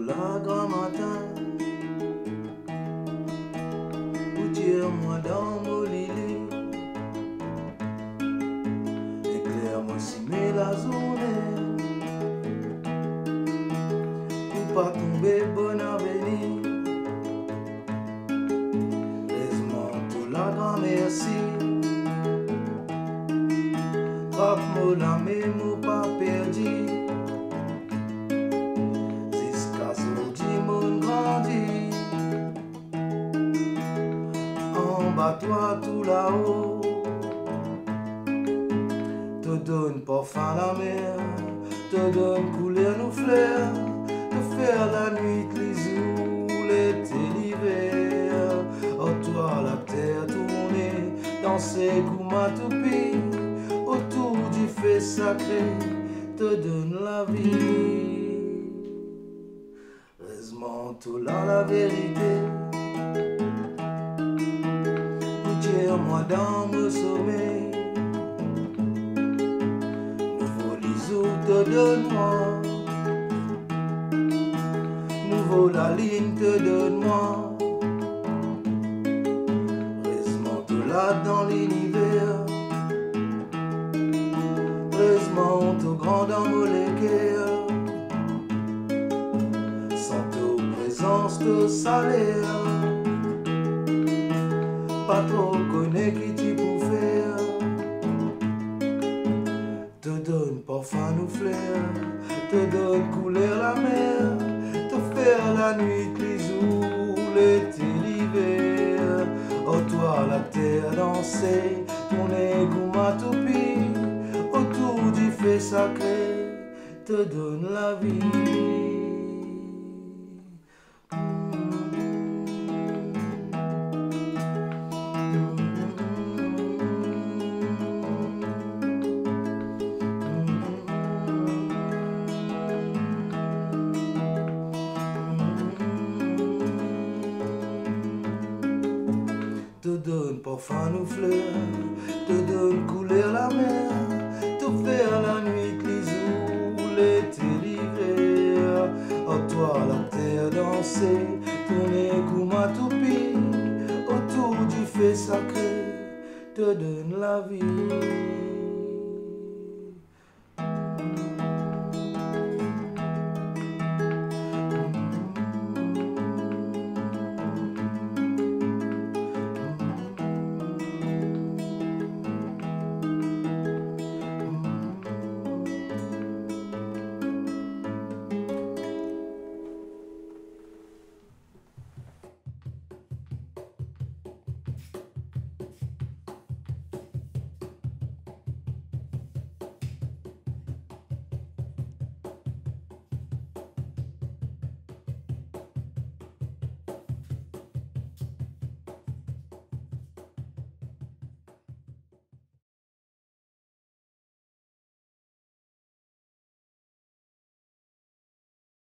la grand matin, ou tire-moi dans mon lit, éclaire-moi si met la journée, pour pas tomber bon avenir. Laisse-moi tout la grand merci, frappe-moi la mémo pas perdu. Toi tout là-haut, te donne parfum la mer, te donne couleur nos fleurs, te faire la nuit, les jours, l'été, l'hiver. Oh toi la terre tournée, dans ses coups toupie, autour du feu sacré, te donne la vie. Reste-moi tout là la vérité. Moi dans mon sommeil, nouveau lisou te donne-moi, nouveau la ligne te donne-moi. Reste-moi tout là dans l'univers, reste-moi tout grand dans mon cœur, sans ta présence, ta salaire. Pas trop connais qui tu peux faire, te donne parfum nos fleurs, te donne couleur la mer, te faire la nuit, les jours, l'été, l'hiver. Oh toi la terre dansée, ton égout m'a toupie, autour du feu sacré, te donne la vie. Te donne parfum nos fleurs, te donne couleur la mer, te faire la nuit, les jours, l'été, l'hiver. Oh toi la terre dansée, ton égout m'a toupie, autour du feu sacré, te donne la vie.